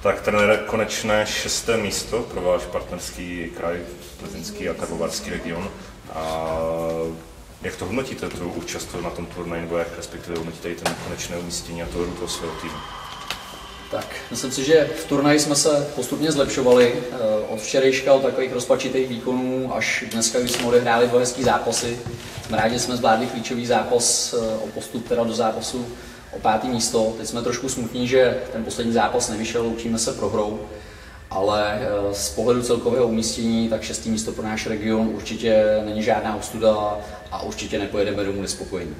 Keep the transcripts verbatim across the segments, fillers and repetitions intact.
Tak trenére, konečné šesté místo pro váš partnerský kraj, Plzeňský a Karlovarský region. A jak to hodnotíte, tu účast na tom turnaji, nebo jak respektive hodnotíte i ten konečné umístění a tu hru toho svého týmu? Tak, myslím si, že v turnaji jsme se postupně zlepšovali. Od včerejška, od takových rozpačitých výkonů, až dneska, když jsme odehráli dva hezký zápasy. Jsme rádi, že jsme zvládli klíčový zápas o postup teda do zápasu o pátý místo. Teď jsme trošku smutní, že ten poslední zápas nevyšel, učíme se prohrou, ale z pohledu celkového umístění, tak šestý místo pro náš region určitě není žádná ostuda a určitě nepojedeme domů nespokojení.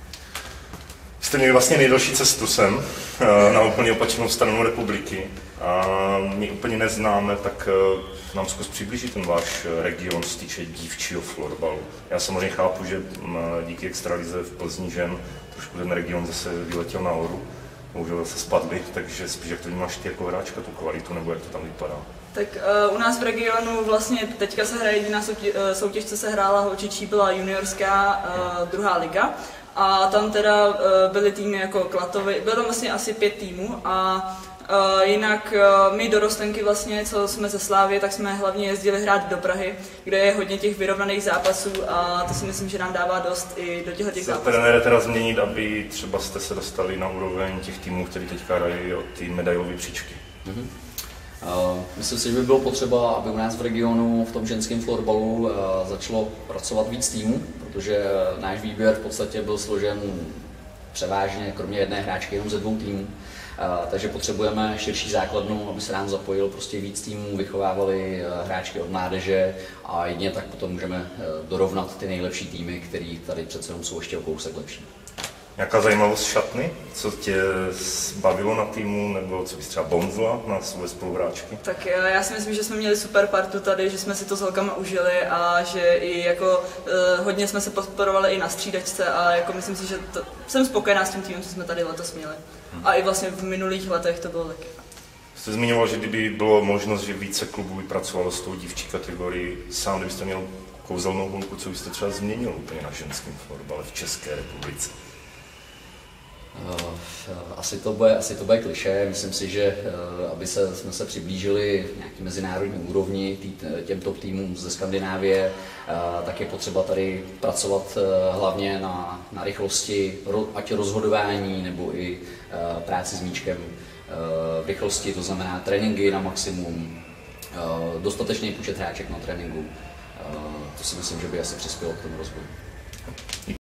Jste měli vlastně nejdelší cestu sem, na úplně opačnou stranu republiky. A my úplně neznáme, tak nám zkus přiblížit ten váš region z týče dívčího florbalu. Já samozřejmě chápu, že díky extralize v Plzni žen trošku ten region zase vyletěl nahoru, bohužel zase spadli, takže spíš jak to vnímáš ty jako hráčka, tu kvalitu, nebo jak to tam vypadá? Tak uh, u nás v regionu vlastně teďka se hraje jediná soutěž, soutěž co se hrála holčičí, byla juniorská uh, druhá liga. A tam teda uh, byly týmy jako Klatovy, bylo tam vlastně asi pět týmů a uh, jinak uh, my dorostenky vlastně, co jsme ze Slávie, tak jsme hlavně jezdili hrát do Prahy, kde je hodně těch vyrovnaných zápasů a to si myslím, že nám dává dost i do těchto těch zápasů. Chcete trenére teda změnit, aby třeba jste se dostali na úroveň těch týmů, který teďka hrají o ty medailové příčky? Mm-hmm. Uh, myslím si, že by bylo potřeba, aby u nás v regionu v tom ženském florbalu uh, začalo pracovat víc týmů, protože náš výběr v podstatě byl složen převážně, kromě jedné hráčky, jenom ze dvou týmů. Uh, takže potřebujeme širší základnu, aby se nám zapojil prostě víc týmů, vychovávali uh, hráčky od mládeže a jedině tak potom můžeme uh, dorovnat ty nejlepší týmy, které tady přece jenom jsou ještě o kousek lepší. Nějaká zajímavost šatny? Co tě bavilo na týmu, nebo co bys třeba bonzla na své spoluhráčky? Tak já si myslím, že jsme měli super partu tady, že jsme si to s holkama užili a že i jako eh, hodně jsme se podporovali i na střídačce a jako myslím si, že to, jsem spokojená s tím týmem, co jsme tady letos měli. Hmm. A i vlastně v minulých letech to bylo taky. Jste zmiňoval, že kdyby bylo možnost, že více klubů by pracovalo s tou dívčí kategorii, sám kdybyste měl kouzelnou holku, co byste třeba změnil úplně na ženském florbale v České republice? Asi to bude, asi to bude klišé. Myslím si, že aby se, jsme se přiblížili nějaký mezinárodní úrovni tý, těm top týmům ze Skandinávie, tak je potřeba tady pracovat hlavně na, na rychlosti, ať rozhodování nebo i práci s míčkem v rychlosti, to znamená tréninky na maximum, dostatečný počet hráček na tréninku. To si myslím, že by asi přispělo k tomu rozvoji.